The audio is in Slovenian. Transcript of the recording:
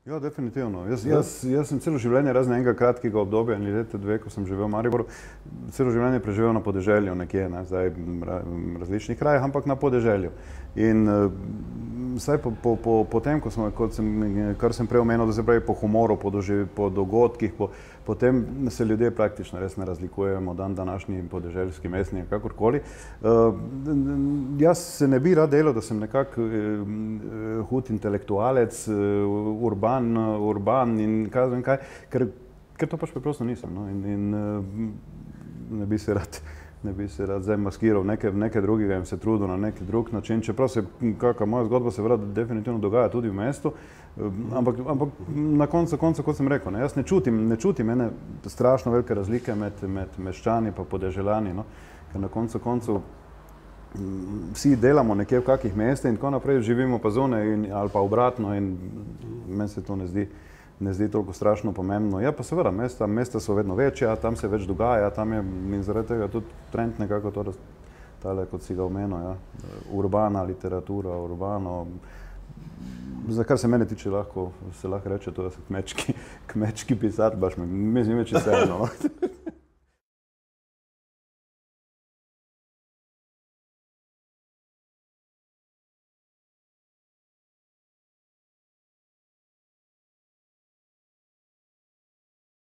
Ja, definitivno. Jaz sem celo življenje, razen enega kratkega obdobja, ali leta dve, ko sem živel v Mariboru, celo življenje preživel na podeželju nekje, ne, zdaj različnih krajih, ampak na podeželju. In vsaj po tem, kar sem prej omenil, da se pravi po humoru, po dogodkih, potem se ljudje praktično res ne razlikujemo današnji podeželjski mestni, kakorkoli. Jaz se ne bi rad delal, da sem nekak hud intelektualec, urban in kaj vem kaj, ker to pač preprosto nisem, no, in ne bi se rad zdaj maskiral nekaj drugega in se trudil na neki drug način, čeprav se kakšna moja zgodba se vrati definitivno dogaja tudi v mestu, ampak na koncu, kot sem rekel, ne, jaz ne čutim ene strašno velike razlike med meščani pa podeželjani, no, ker na koncu vsi delamo nekje v kakih mestih in tako naprej, živimo pa zunaj ali pa obratno in meni se to ne zdi toliko strašno pomembno. Ja, pa seveda, mesta so vedno večja, tam se več dogaja, tam je in zaradi tega tudi trend nekako tale, kot si ga omenil, ja, urbana literatura, urbano. Za kar se mene tiče, se lahko reče to, da sem kmečki pisatelj, baš mi zdi, če vseeno.